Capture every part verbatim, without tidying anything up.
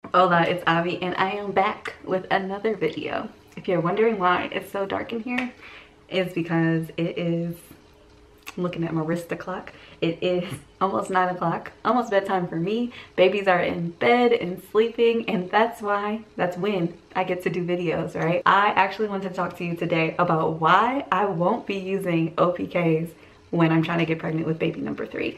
Hola, it's Avi and I am back with another video. If you're wondering why it's so dark in here, it's because it is, I'm looking at my wrist clock, it is almost nine o'clock, almost bedtime for me. Babies are in bed and sleeping, and that's why, that's when I get to do videos, right? I actually want to talk to you today about why I won't be using O P Ks when I'm trying to get pregnant with baby number three.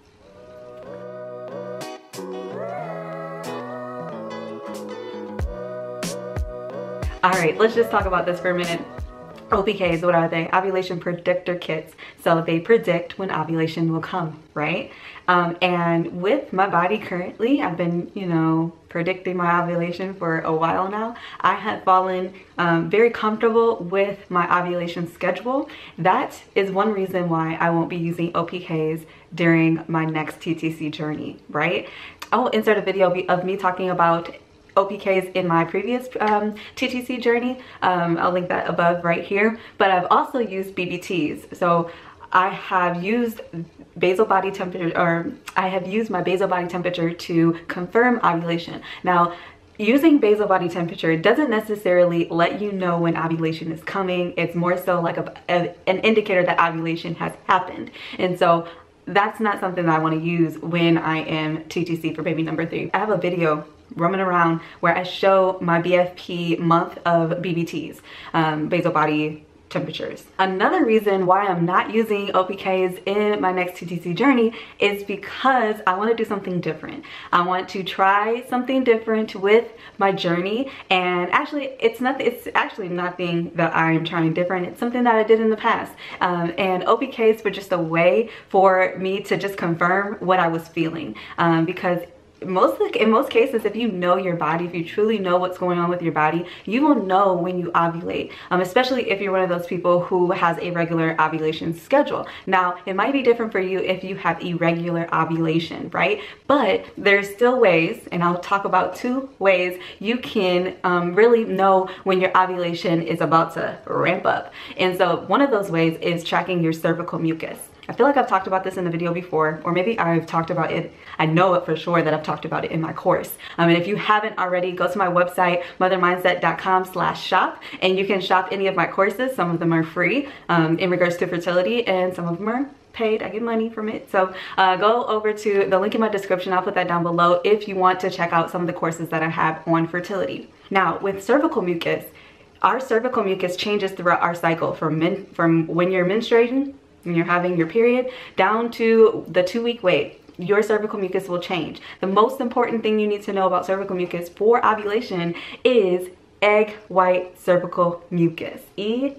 All right, let's just talk about this for a minute. O P Ks, what are they? Ovulation predictor kits. So they predict when ovulation will come, right? Um, and with my body currently, I've been, you know, predicting my ovulation for a while now. I have fallen um, very comfortable with my ovulation schedule. That is one reason why I won't be using O P Ks during my next T T C journey, right? I will insert a video of me talking about O P Ks in my previous um, T T C journey. Um, I'll link that above right here. But I've also used B B Ts. So I have used basal body temperature, or I have used my basal body temperature to confirm ovulation. Now, using basal body temperature doesn't necessarily let you know when ovulation is coming. It's more so like a, a, an indicator that ovulation has happened. And so that's not something that I want to use when I am T T C for baby number three. I have a video roaming around where I show my B F P month of B B Ts, um, basal body temperatures. Another reason why I'm not using O P Ks in my next T T C journey is because I want to do something different. I want to try something different with my journey, and actually it's not it's actually nothing that I'm trying different. It's something that I did in the past, um, and O P Ks were just a way for me to just confirm what I was feeling, um, because most in most cases, if you know your body, if you truly know what's going on with your body, you will know when you ovulate, um, especially if you're one of those people who has a regular ovulation schedule. Now, it might be different for you if you have irregular ovulation, right? But there's still ways, and I'll talk about two ways you can um, really know when your ovulation is about to ramp up. And so one of those ways is tracking your cervical mucus. I feel like I've talked about this in the video before, or maybe I've talked about it. I know it for sure that I've talked about it in my course. Um, and if you haven't already, go to my website, mother mindset dot com slash shop, and you can shop any of my courses. Some of them are free um, in regards to fertility, and some of them are paid. I get money from it. So uh, go over to the link in my description. I'll put that down below if you want to check out some of the courses that I have on fertility. Now, with cervical mucus, our cervical mucus changes throughout our cycle from, men from when you're menstruating, when you're having your period, down to the two week wait. Your cervical mucus will change. The most important thing you need to know about cervical mucus for ovulation is egg white cervical mucus, E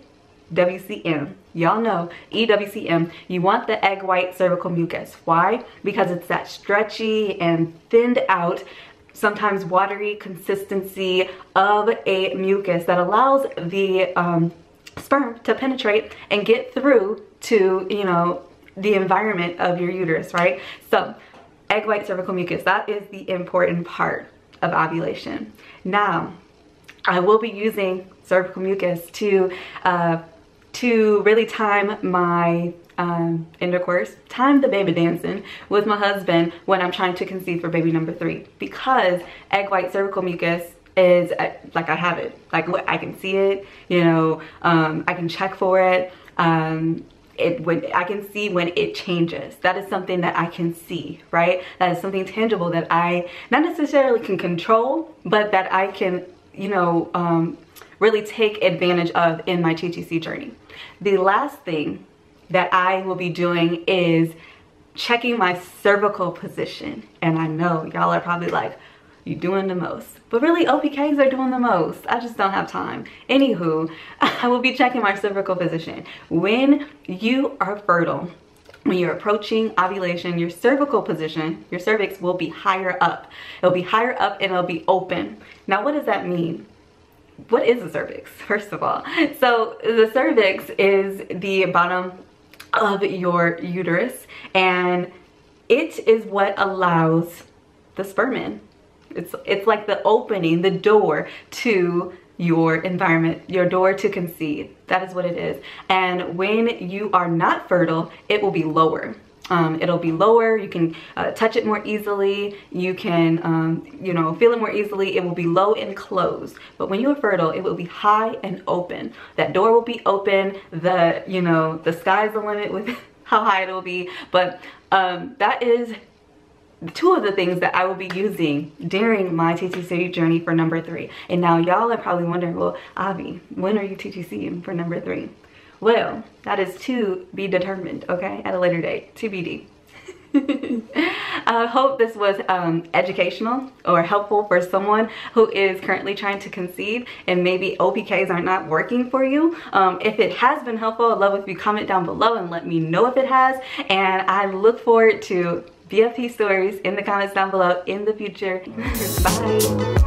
W C M. Y'all know E W C M. You want the egg white cervical mucus. Why? Because it's that stretchy and thinned out, sometimes watery consistency of a mucus that allows the um, sperm to penetrate and get through to, you know, the environment of your uterus, right? So egg white cervical mucus, that is the important part of ovulation. Now, I will be using cervical mucus to uh, to really time my um, intercourse, time the baby dancing with my husband when I'm trying to conceive for baby number three, because egg white cervical mucus is uh, like I have it, like I can see it, you know, um, I can check for it. Um, It, when I can see when it changes. That is something that I can see, right? That is something tangible that I not necessarily can control, but that I can, you know, um, really take advantage of in my T T C journey. The last thing that I will be doing is checking my cervical position. And I know y'all are probably like, you're doing the most. But really, O P Ks are doing the most. I just don't have time. Anywho, I will be checking my cervical position. When you are fertile, when you're approaching ovulation, your cervical position, your cervix will be higher up. It'll be higher up and it'll be open. Now, what does that mean? What is the cervix, first of all? So the cervix is the bottom of your uterus, and it is what allows the sperm in. It's, it's like the opening, the door to your environment, your door to conceive. That is what it is. And when you are not fertile, it will be lower. Um, it'll be lower, you can uh, touch it more easily, you can, um, you know, feel it more easily. It will be low and closed. But when you're fertile, it will be high and open. That door will be open, the, you know, the sky's the limit with how high it will be. But um, that is two of the things that I will be using during my T T C journey for number three. And now y'all are probably wondering, well, Avi, when are you T T C'ing for number three? Well, that is to be determined, okay, at a later date, T B D. I hope this was um, educational or helpful for someone who is currently trying to conceive and maybe O P Ks are not working for you. Um, if it has been helpful, I'd love if you comment down below and let me know if it has. And I look forward to B F P stories in the comments down below in the future. Bye.